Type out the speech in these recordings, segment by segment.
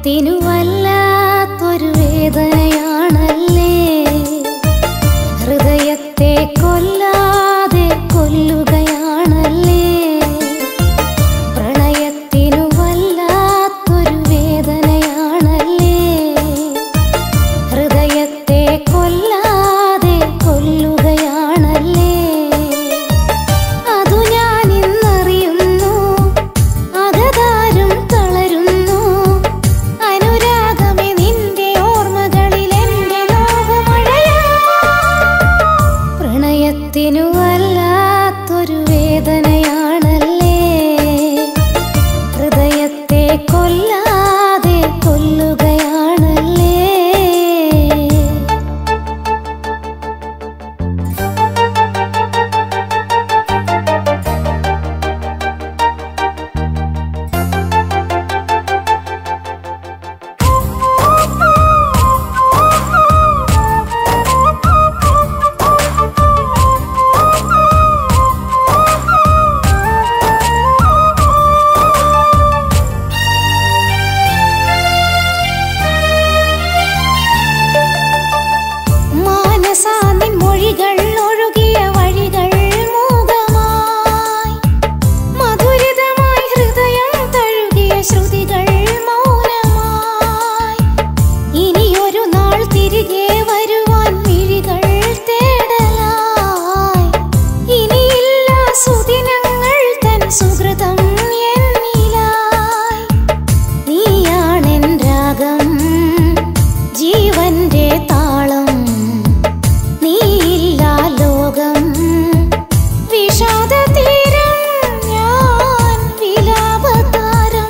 പ്രണയത്തിനു വല്ലാത്തൊരു വേദനയാണല്ലേ, ഹൃദയത്തെ കൊല്ലാതെ കൊല്ലുകയാണല്ലേ. പ്രണയത്തിനു വല്ലാത്തൊരു വേദനയാണല്ലേ, ഹൃദയത്തെ കൊല്ലാതെ കൊല്ലുകയാണല്ലേ. അതു ഞാൻ ഇന്നറിയുന്നു, അകതാരും തളരുന്നു. അനുരാഗമേ നിന്റെ ഓർമ്മകളിൽ എൻ്റെ നോവുമഴയാ. പ്രണയത്തിനു വല്ലാത്തൊരു വേദനയാണല്ലേ, ഹൃദയത്തെ കൊല്ലാതെ കൊല്ലുകയാണല്ലേ. മാനസാനിൻ മൊഴികൾ ഒഴുകിയ വഴികൾ മൂകമായി, മധുരിതമായി ഹൃദയം തഴുകിയ ശ്രുതികൾ മൗനമായി. ഇനിയൊരു നാൾ തിരികെ വരുവാൻ മിഴികൾ തേടലായി. ഇനിയില്ല സുദിനങ്ങൾ തൻ സുഹൃതം എന്നിലായി. നീയാണെൻ രാഗം, ജീവന്റെ താളം. നീയില്ല ലോകം, വിഷാദതീരം ഞാൻ വിലാപതാരം.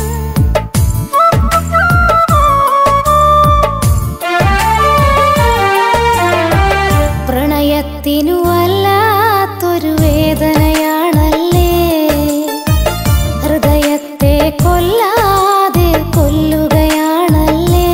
പ്രണയത്തിനു വല്ലാത്തൊരു വേദനയാണല്ലേ, ഹൃദയത്തെ കൊല്ലാതെ കൊല്ലുകയാണല്ലേ.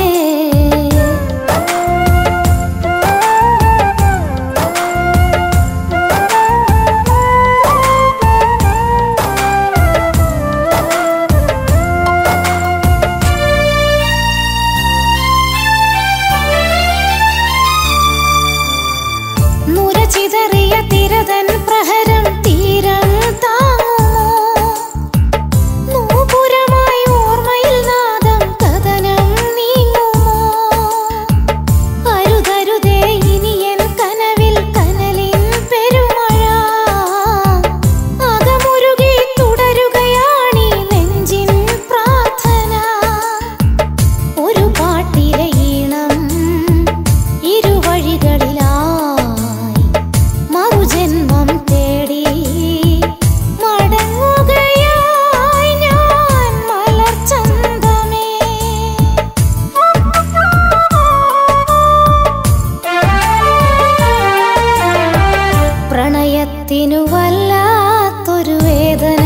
നുരചിതറിയ തിരതൻ പ്രഹരം തീരം താങ്ങുമോ? നൂപുരമായി ഓർമ്മയിൽ നാദം കഥനം നീങ്ങുമോ? അരുതരുതേ ഇനിയൻ കനവിൽ കനലിൻ പെരുമഴ. അകമുരുകി തുടരുകയാണീ നെഞ്ചിൻ പ്രാർത്ഥന. ഒരു പാട്ടിലെ ഈണം ഇരുവഴികളിലായി മറുജന്മം തേടി മടങ്ങുകയായി ഞാൻ മലർച്ചന്തമേ. പ്രണയത്തിനു വല്ലാത്തൊരു വേദന